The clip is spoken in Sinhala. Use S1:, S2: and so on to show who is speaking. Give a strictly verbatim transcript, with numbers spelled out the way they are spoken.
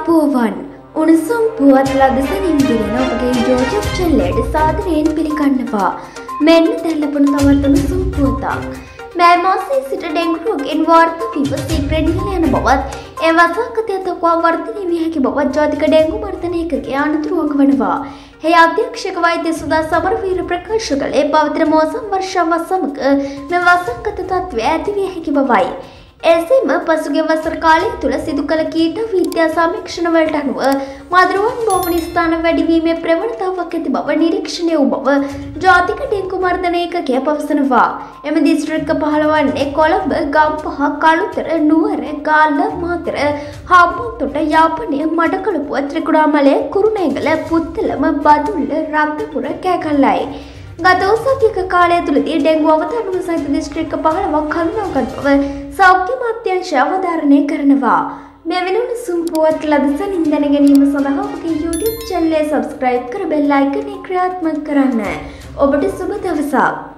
S1: පුවන් උණුසුම් පුවත් ලදසනින් ගෙනෙන ඔබගේ YouTube channelයට සාදරයෙන් පිළිගන්නවා. මෙන්න දැන් ලැබුණු තවත් උණුසුම් පුවතක්. මේ මාසයේ සිට ඩෙන්ගු රෝගයෙන් වාර්තා වීම ශීඝ්‍රයෙන් ඉහළ යන බවත් ඒ වසංගතය දක්වා වර්ධනය විය හැකි බවත් ජාතික ඩෙන්ගු මර්ධන ඒකකයේ අනතුරුවක් වනවා. हे अध्यक्षक वैद्य सुधा समरवीर प्रकाश कले पवित्र मौसम वर्षाव समग में वसंगत तत्व ඇතිවිය හැකි බවයි. එසේම පසුගිය වසර කාලය තුල සිදු කළ කීට විද්‍යා සමීක්ෂණ වලට අනුව මදුරුවන් බෝවන ස්ථාන වැඩිවීමේ ප්‍රවණතාවක් ඇති බව නිරීක්ෂණය වූ බව ජාතික ඩෙන්ගු මර්ධන ඒකකය පවසනවා. එම දිස්ත්‍රික්ක පහළ වන්නේ කොළඹ, ගම්පහ, කළුතර, නුවර, ගාල්ල, මාතර, හම්බන්තොට, යාපනය, මඩකලපුව, ත්‍රිකුණාමලය, කුරුණෑගල, පුත්තලම, බදුල්ල, රත්නපුර, කෑගල්ලයි. ගත උසාවියක කාලය තුලදී ඩෙන්ගු අවතාරණ සහිත දිස්ත්‍රික්ක පහළොවක් හඳුනාගත් බව සෞඛ්‍ය අමාත්‍යාංශය අවධාරණය කරනවා. මේ වෙනුණු සුම්පුවත් ලදසනින් දැන ගැනීම සඳහා ඔබගේ YouTube channel එක subscribe කර bell icon එක ක්‍රියාත්මක කරන්න. ඔබට සුබ දවසක්.